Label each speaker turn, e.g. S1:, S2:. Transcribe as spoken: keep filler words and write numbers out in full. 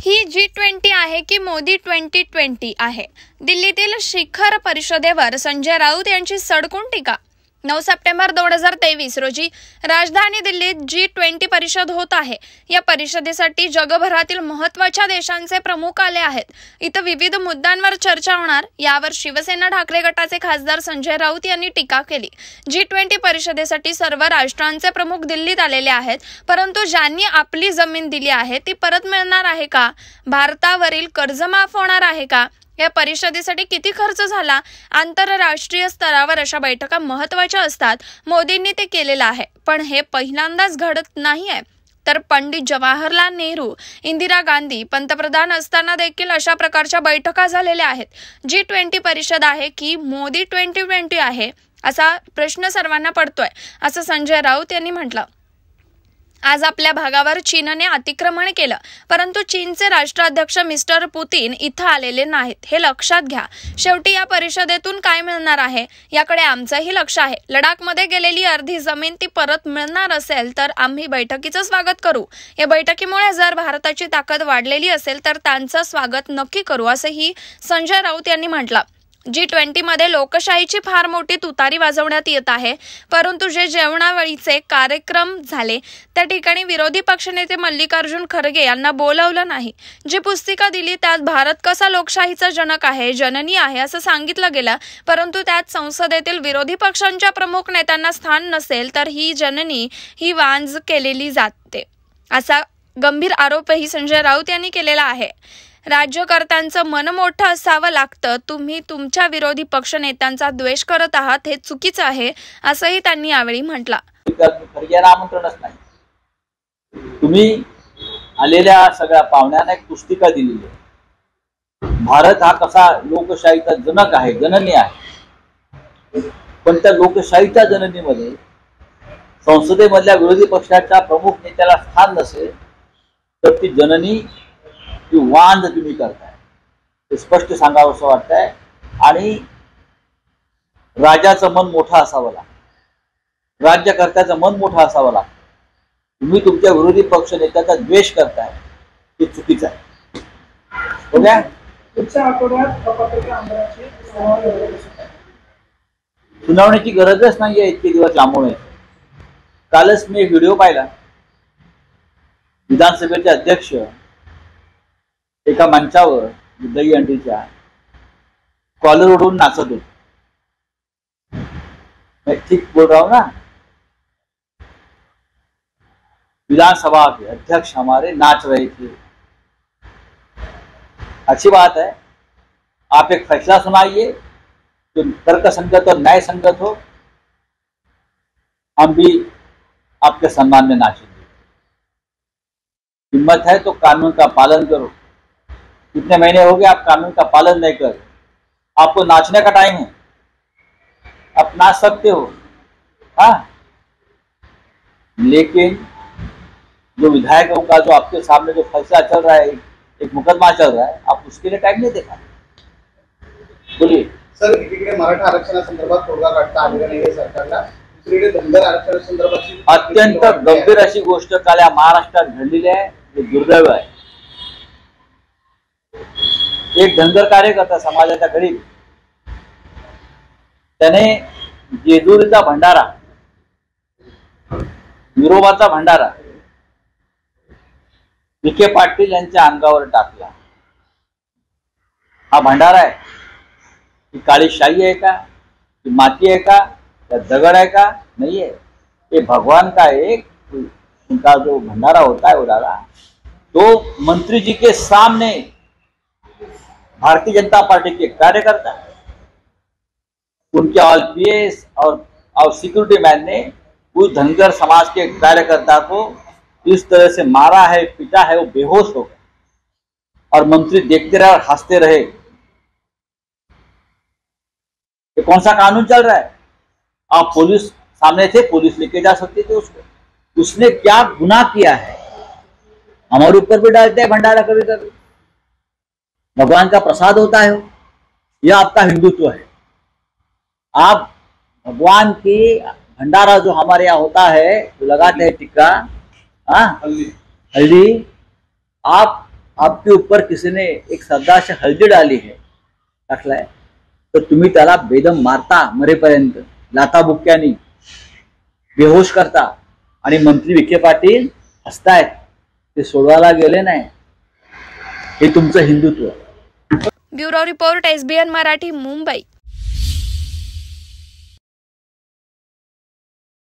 S1: ही G twenty आहे की Modi twenty twenty आहे। दिल्लीतील शिखर परिषदेवर संजय राऊत यांची सडकून टीका। नऊ सप्टेंबर दोन हजार तेवीस रोजी राजधानी दिल्लीत जी ट्वेंटी परिषद होत आहे। या परिषदेसाठी जगभरातील महत्त्वाच्या देशांचे प्रमुख आले आहेत। इथं विविध मुद्द्यांवर चर्चा होणार। यावर शिवसेना ठाकरे गटाचे खासदार संजय राऊत यांनी टीका केली। जी ट्वेंटी परिषदेसाठी सर्व राष्ट्रांचे प्रमुख दिल्लीत आलेले आहेत, परंतु ज्यांनी आपली जमीन दिली आहे ती परत मिळणार आहे का? भारतावरील कर्ज माफ होणार आहे का? या परिषदेसाठी किती खर्च झाला? आंतरराष्ट्रीय स्तरावर अशा बैठका महत्त्वाच्या असतात। मोदींनी ते केलेलं आहे, पण हे पहिल्यांदाच घडत नाहीये। तर पंडित जवाहरलाल नेहरू, इंदिरा गांधी पंतप्रधान असताना देखील अशा प्रकारच्या बैठका झालेल्या आहेत। जी ट्वेंटी परिषद आहे की मोदी ट्वेंटी ट्वेंटी आहे, असा प्रश्न सर्वांना पडतोय, असं संजय राऊत यांनी म्हटलं। आज आपल्या भागावर चीनने अतिक्रमण केलं, परंतु चीनचे राष्ट्राध्यक्ष मिस्टर पुतीन इथं आलेले नाहीत, हे लक्षात घ्या। शेवटी या परिषदेतून काय मिळणार आहे याकडे आमचंही लक्ष आहे। लडाखमध्ये गेलेली अर्धी जमीन ती परत मिळणार असेल तर आम्ही बैठकीचं स्वागत करू। या बैठकीमुळे जर भारताची ताकद वाढलेली असेल तर त्यांचं स्वागत नक्की करू, असंही संजय राऊत यांनी म्हटलं। जी ट्वेंटी मध्ये लोकशाहीची फार मोठी तुतारी वाजवण्यात येत आहे, परंतु जे जेवणावळीचे कार्यक्रम झाले त्या ठिकाणी विरोधी पक्षनेते मल्लिकार्जुन खरगे यांना बोलावलं नाही। जी पुस्तिका दिली त्यात भारत कसा लोकशाहीचा जनक आहे, जननी आहे असं सांगितलं गेलं, परंतु त्यात संसदेतील विरोधी पक्षांच्या प्रमुख नेत्यांना स्थान नसेल तर ही जननी ही वांज केलेली जाते, असा गंभीर आरोपही संजय राऊत यांनी केलेला आहे। राज्यकर्त्यांचं मन मोठं असावं लागतं। तुम्ही तुमच्या विरोधी पक्ष नेत्यांचा द्वेष करत आहात, हे चुकीचं आहे, असंही त्यांनी यावेळी म्हटलं।
S2: खरग्याला आमंत्रणच नाही। तुम्ही आलेल्या सगळ्या पाहुण्यांना एक पुस्तिका दिलेली आहे। भारत हा कसा लोकशाहीचा जनक आहे, जननी आहे, पण त्या लोकशाहीच्या जननीमध्ये संसदेमधल्या विरोधी पक्षाच्या प्रमुख नेत्याला स्थान नसेल तर ती जननी ती वांद तुम्ही करताय, ते स्पष्ट सांगावं असं वाटतंय। आणि राजाचं मन मोठं असावं लागतं, राज्यकर्त्याचं मन मोठं असावं लागतं। तुम्ही तुमच्या विरोधी पक्ष नेत्याचा द्वेष करताय, हे चुकीचं आहे। बघा, सुनावणीची गरजच नाहीये इतके दिवस लांबून। कालच मी एक व्हिडिओ पाहिला, विधानसभेचे अध्यक्ष एका मंचावर दहीहंडीच्या कॉलर उडून नाचत होते। मैं ठीक बोल रहा हूं ना? विधानसभा के अध्यक्ष हमारे नाच रहे थे। अच्छी बात है, आप एक फैसला सुनाइए जो तर्कसंगत और न्याय संगत हो, हम भी आपके सम्मान में नाचेंगे। हिम्मत है तो कानून का पालन करो। कितने महीने हो गए आप कानून का पालन नहीं कर, आपको नाचने का टाइम है, आप नाच सकते हो, हाँ, लेकिन जो विधायकों का जो आपके सामने जो फैसला चल रहा है, एक मुकदमा चल रहा है, आप उसके लिए टाइम नहीं देखा। बोलिए
S3: सर, एकीकडे मराठा आरक्षणासंदर्भात तोडगा काढता आलेला नाही सरकारला, दुसरीकडे धनगर आरक्षणासंदर्भात
S2: अत्यंत गंभीर अशी गोष्ट काल या महाराष्ट्रात घडलेली आहे, हे दुर्दैव आहे। एक धनगर कार्यकर्ता समाजाचा गरीब, त्याने जेजुरीचा भंडारा, विरोबाचा भंडारा विखे पाटील यांच्या अंगावर टाकला। हा भंडारा आहे, ही काळी शाही आहे का, ही माती आहे का, या दगड आहे का? नहीं है, ये भगवान का एक उनका जो भंडारा होता है वो डाला। तो मंत्री जी के सामने भारतीय जनता पार्टी के कार्यकर्ता, उनके ऑल पीएस और और सिक्योरिटी मैन ने उस धनगर समाज के कार्यकर्ता को इस तरह से मारा है, पीटा है, वो बेहोश हो गया और मंत्री देखते रहे और हंसते रहे। ये कौन सा कानून चल रहा है? आप पुलिस सामने थे, पुलिस लेके जा सकते थे उसको। उसने क्या गुनाह किया है? हमारे ऊपर भी डालते हैं भंडारा कभी कभी, भगवान का प्रसाद होता है, यह आपका हिंदुत्व है। आप भगवान की भंडारा जो हमारे यहाँ होता है, जो लगाते हैं टिक्का, हाँ, हल्दी, आप आपके ऊपर किसी ने एक श्रद्धा से हल्दी डाली है टाकलाय, तर तुम्ही त्याला बेदम मारता मरेपर्यंत, लाता बुक्क्यानी बेहोश करता, आणि मंत्री विखे पाटील हसतायत, ते सोडवायला गेले नाही. हे तुमचं Hindutva.
S1: Bureau report, SBN Marathi, Mumbai.